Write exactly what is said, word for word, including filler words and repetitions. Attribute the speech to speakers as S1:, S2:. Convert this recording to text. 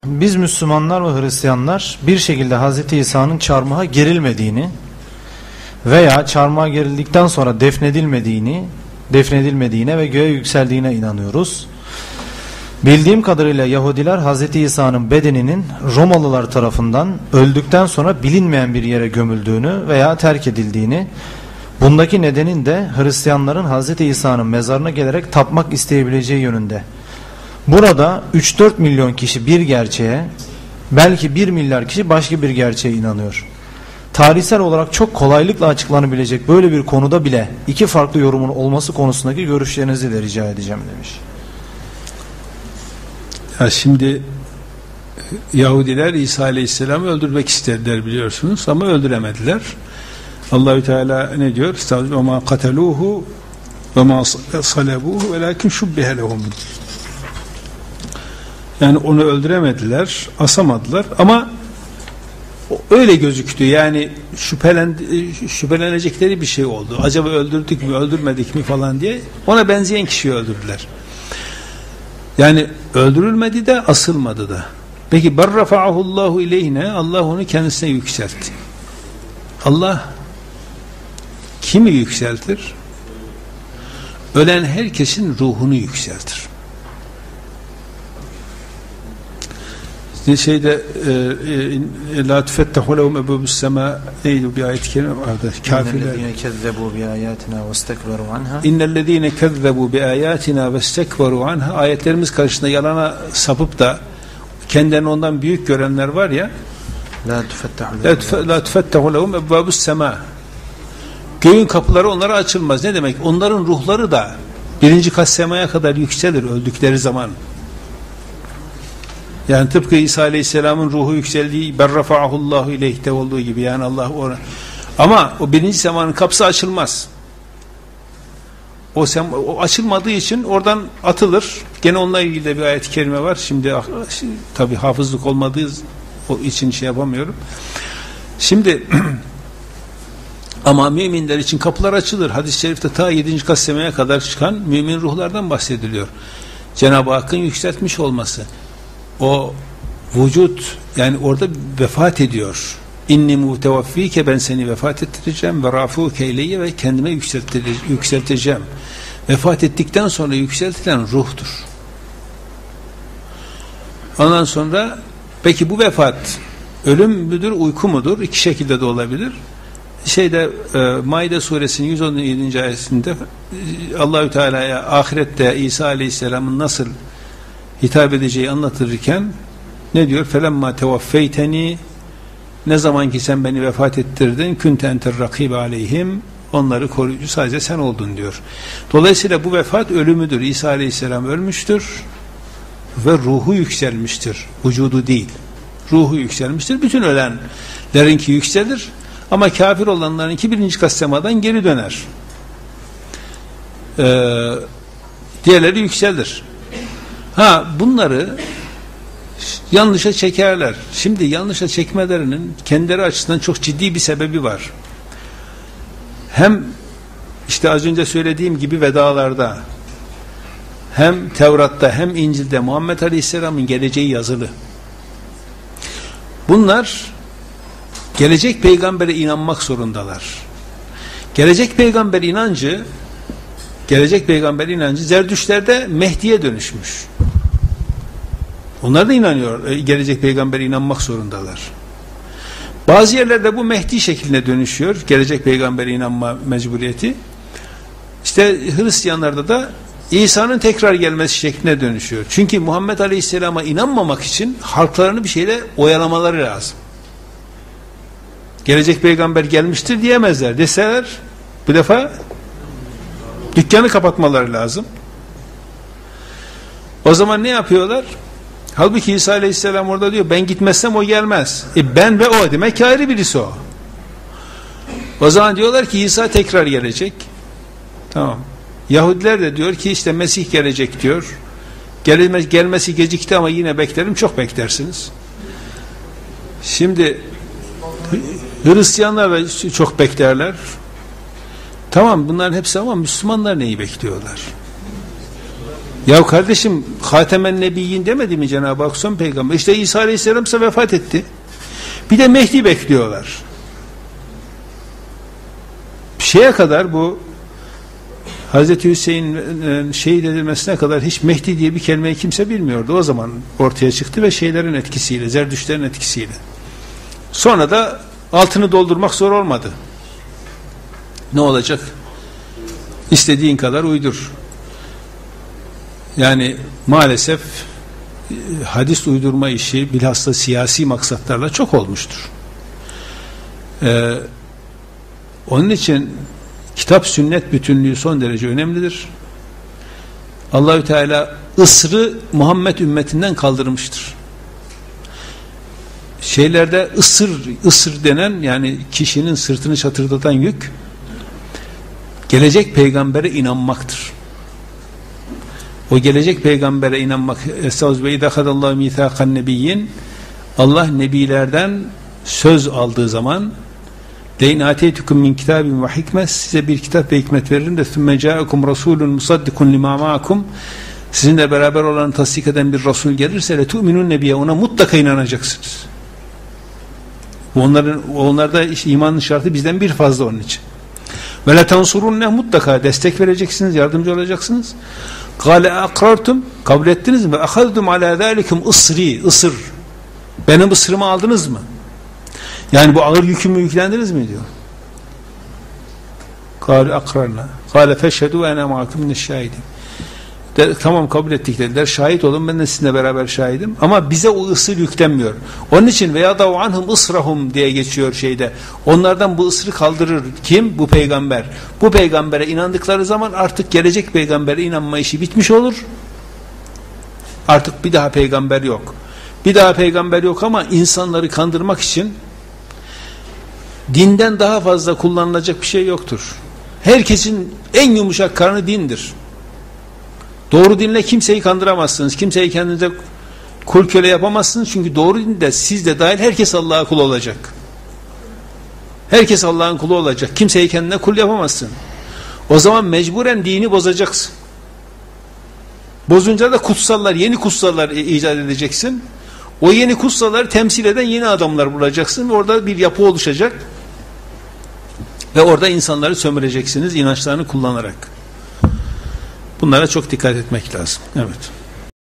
S1: Biz Müslümanlar ve Hristiyanlar bir şekilde Hazreti İsa'nın çarmıha gerilmediğini veya çarmıha gerildikten sonra defnedilmediğini, defnedilmediğine ve göğe yükseldiğine inanıyoruz. Bildiğim kadarıyla Yahudiler Hazreti İsa'nın bedeninin Romalılar tarafından öldükten sonra bilinmeyen bir yere gömüldüğünü veya terk edildiğini, bundaki nedenin de Hristiyanların Hazreti İsa'nın mezarına gelerek tapmak isteyebileceği yönünde. Burada üç dört milyon kişi bir gerçeğe, belki bir milyar kişi başka bir gerçeğe inanıyor. Tarihsel olarak çok kolaylıkla açıklanabilecek böyle bir konuda bile iki farklı yorumun olması konusundaki görüşlerinizi de rica edeceğim demiş.
S2: Ya şimdi Yahudiler İsa Aleyhisselam'ı öldürmek istediler biliyorsunuz ama öldüremediler. Allahü Teala ne diyor? "Ve ma kataluhu ve ma salabuhu velakin şubbihe lehum." Yani onu öldüremediler, asamadılar ama öyle gözüktü. Yani şüphelen, şüphelenecekleri bir şey oldu. Acaba öldürdük mü, öldürmedik mi falan diye. Ona benzeyen kişiyi öldürdüler. Yani öldürülmedi de asılmadı da. Peki berrafa'ahullahu ileyhine, Allah onu kendisine yükseltti. Allah kimi yükseltir? Ölen herkesin ruhunu yükseltir. Şeyde la tufettahu lehum ebûbus semâ neydi bir ayet-i kerime vardı. Kafirler
S1: kezzebu bi ayatina vestekberu anha.
S2: İnnellezîne kezzebu bi ayatina vestekberu anha. Ayetlerimiz karşısında yalana sapıp da kendilerini ondan büyük görenler var ya. La tufettahu lehum ebûbus semâ. Göğün kapıları onlara açılmaz. Ne demek? Onların ruhları da birinci kat semaya kadar yükselir öldükleri zaman. Yani tıpkı İsa Aleyhisselam'ın ruhu yükseldiği berrafa'ahullahu ileyhte olduğu gibi, yani Allah ona. Ama o birinci semanın kapısı açılmaz. O, sem o açılmadığı için oradan atılır. Gene onunla ilgili de bir ayet-i kerime var. Şimdi tabi hafızlık olmadığı için şey yapamıyorum. Şimdi ama müminler için kapılar açılır. Hadis-i şerifte ta yedinci kat semaya kadar çıkan mümin ruhlardan bahsediliyor. Cenab-ı Hakk'ın yükseltmiş olması. O vücut, yani orada vefat ediyor. İnni mutevaffike, ben seni vefat ettireceğim ve rafuke ileyye, ve kendime yükselteceğim. Vefat ettikten sonra yükseltilen ruhtur. Ondan sonra peki bu vefat ölüm müdür, uyku mudur? İki şekilde de olabilir. Şeyde e, Maide suresinin yüz on yedinci ayetinde e, Allahü Teala'ya ahirette İsa Aleyhisselam'ın nasıl hitap edeceği anlatırken ne diyor? Felemma tevaffeyteni, ne zaman ki sen beni vefat ettirdin, kunte enter rakibe aleyhim, onları koruyucu sadece sen oldun diyor. Dolayısıyla bu vefat ölümüdür. İsa Aleyhisselam ölmüştür ve ruhu yükselmiştir. Vücudu değil. Ruhu yükselmiştir. Bütün ölenlerinki yükselir ama kafir olanlarınki birinci kat semadan geri döner. Ee, diğerleri yükselir. Ha, bunları yanlışa çekerler. Şimdi yanlışa çekmelerinin kendileri açısından çok ciddi bir sebebi var. Hem işte az önce söylediğim gibi vedalarda, hem Tevrat'ta hem İncil'de Muhammed Aleyhisselam'ın geleceği yazılı. Bunlar gelecek peygambere inanmak zorundalar. Gelecek peygamber inancı gelecek peygamber inancı Zerdüştlerde Mehdi'ye dönüşmüş. Onlar da inanıyor. Gelecek peygambere inanmak zorundalar. Bazı yerlerde bu Mehdi şekline dönüşüyor. Gelecek peygambere inanma mecburiyeti. İşte Hristiyanlarda da İsa'nın tekrar gelmesi şekline dönüşüyor. Çünkü Muhammed Aleyhisselam'a inanmamak için halklarını bir şeyle oyalamaları lazım. Gelecek peygamber gelmiştir diyemezler. Deseler bu defa dükkanı kapatmaları lazım. O zaman ne yapıyorlar? Halbuki İsa Aleyhisselam orada diyor, ben gitmezsem o gelmez. E ben ve o demek ki ayrı birisi o. O zaman diyorlar ki İsa tekrar gelecek. Tamam. Yahudiler de diyor ki işte Mesih gelecek diyor. Gelme, gelmesi gecikti ama yine beklerim, çok beklersiniz. Şimdi Hristiyanlar da çok beklerler. Tamam, bunların hepsi, ama Müslümanlar neyi bekliyorlar? Ya kardeşim, Hatemen Nebiyyin demedi mi Cenab-ı Hak son peygamber? İşte İsa Aleyhisselam ise vefat etti. Bir de Mehdi bekliyorlar. Şeye kadar, bu Hazreti Hüseyin'in şehit edilmesine kadar hiç Mehdi diye bir kelimeyi kimse bilmiyordu. O zaman ortaya çıktı ve şeylerin etkisiyle, Zerdüştlerin etkisiyle. Sonra da altını doldurmak zor olmadı. Ne olacak? İstediğin kadar uydur. Yani maalesef hadis uydurma işi bilhassa siyasi maksatlarla çok olmuştur. Ee, onun için kitap sünnet bütünlüğü son derece önemlidir. Allahü Teala ısrı Muhammed ümmetinden kaldırmıştır. Şeylerde ısır, ısır denen, yani kişinin sırtını çatırdatan yük, gelecek peygambere inanmaktır. O gelecek peygambere inanmak, Estağfirullah, mithaqan nebiyyin, Allah nebilerden söz aldığı zaman, deyn ateytukum min kitabin ve hikmet, size bir kitap ve hikmet veririm de thumme ca'akum rasulun musaddikun lima ma'akum, sizinle beraber olan tasdik eden bir Resul gelirse le tu'minun nebiye, ona mutlaka inanacaksınız. Onların, onlarda işte imanın şartı bizden bir fazla onun için. Ve la tansurunne, mutlaka destek vereceksiniz, yardımcı olacaksınız. Kâle akrartum, kabul ettiniz mi? Ve akhadtum alâ zâlikum ısri, ısır. Benim ısırımı aldınız mı? Yani bu ağır yükümü yüklendiniz mi diyor. Kâle akrarna. Kâle feşhedû ene ma'akum mineşşâhidin. Tamam, kabul ettik dediler. Şahit olun, ben de sizinle beraber şahidim. Ama bize o ısır yüklenmiyor. Onun için veya da anhum ısrahum diye geçiyor şeyde. Onlardan bu ısrı kaldırır. Kim? Bu peygamber. Bu peygambere inandıkları zaman artık gelecek peygambere inanma işi bitmiş olur. Artık bir daha peygamber yok. Bir daha peygamber yok ama insanları kandırmak için dinden daha fazla kullanılacak bir şey yoktur. Herkesin en yumuşak karnı dindir. Doğru dinle kimseyi kandıramazsınız. Kimseyi kendinize kul köle yapamazsınız. Çünkü doğru dinde siz de dahil herkes Allah'a kul olacak. Herkes Allah'ın kulu olacak. Kimseyi kendine kul yapamazsın. O zaman mecburen dini bozacaksın. Bozunca da kutsallar, yeni kutsallar icat edeceksin. O yeni kutsalları temsil eden yeni adamlar bulacaksın. Orada bir yapı oluşacak. Ve orada insanları sömüreceksiniz inançlarını kullanarak. Bunlara çok dikkat etmek lazım. Evet.